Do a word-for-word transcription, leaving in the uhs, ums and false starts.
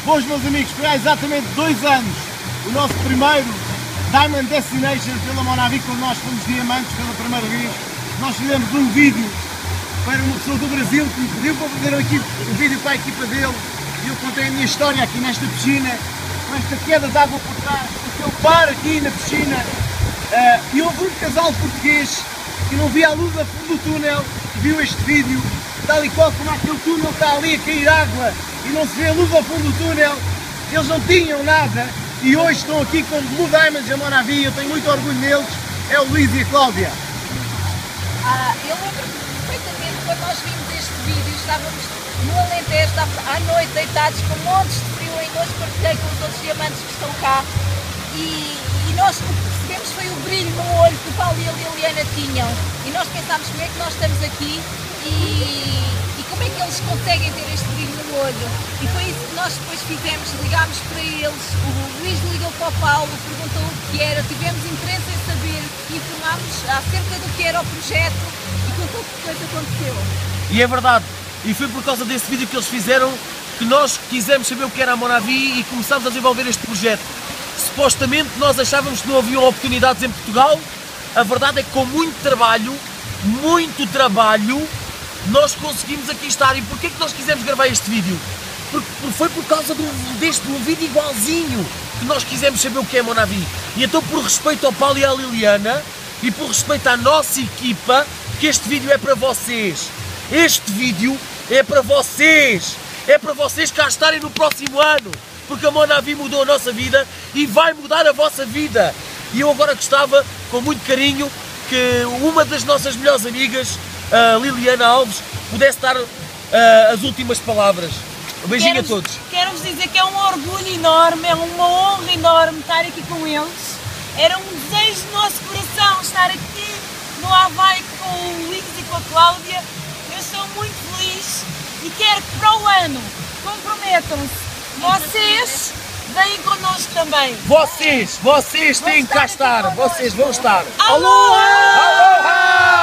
Bom, meus amigos, foi há exatamente dois anos o nosso primeiro Diamond Destination pela Monavi, quando nós fomos diamantes pela primeira vez. Nós fizemos um vídeo para uma pessoa do Brasil que me pediu para fazer aqui um vídeo para a equipa dele, e eu contei a minha história aqui nesta piscina, com esta queda de água por trás, com aquele bar aqui na piscina, uh, e houve um casal português que não via a luz a fundo do túnel, que viu este vídeo, tal e qual como aquele túnel está ali a cair água e não se vê a luz ao fundo do túnel. Eles não tinham nada e hoje estão aqui com Blue Diamonds a Monavi. Eu tenho muito orgulho neles, é o Luís e a Cláudia. Ah, eu lembro perfeitamente quando nós vimos este vídeo, estávamos no Alentejo, estávamos à noite deitados com montes de frio, ainda hoje partilhei com os outros diamantes que estão cá, e, e nós o que percebemos foi o brilho no olho que o Paulo e a Liliana tinham, e nós pensámos como é que nós estamos aqui e, e como é que eles conseguem ter este brilho no olho, e foi isso que nós depois fizemos, ligámos para eles, o Luís ligou para o Paulo, perguntou o que era, tivemos interesse em saber, informámos acerca do que era o projeto e com tudo que depois aconteceu. E é verdade, e foi por causa desse vídeo que eles fizeram que nós quisemos saber o que era a Monavi e começámos a desenvolver este projeto. Supostamente nós achávamos que não haviam oportunidades em Portugal, a verdade é que com muito trabalho, muito trabalho, nós conseguimos aqui estar. E porquê que nós quisemos gravar este vídeo? Porque foi por causa do, deste um vídeo igualzinho que nós quisemos saber o que é a Monavi. E então, por respeito ao Paulo e à Liliana e por respeito à nossa equipa, que este vídeo é para vocês. Este vídeo é para vocês. É para vocês cá estarem no próximo ano. Porque a Monavi mudou a nossa vida e vai mudar a vossa vida. E eu agora gostava, com muito carinho, que uma das nossas melhores amigas, a Liliana Alves, pudesse dar uh, as últimas palavras. Um beijinho quero, a todos. Quero-vos dizer que é um orgulho enorme, é uma honra enorme estar aqui com eles. Era um desejo do nosso coração estar aqui no Havaí com o Luís e com a Cláudia. Eu estou muito feliz e quero que para o ano comprometam-se. Vocês vêm connosco também. Vocês, vocês têm que cá estar. Vocês vão estar. Aloha! Aloha!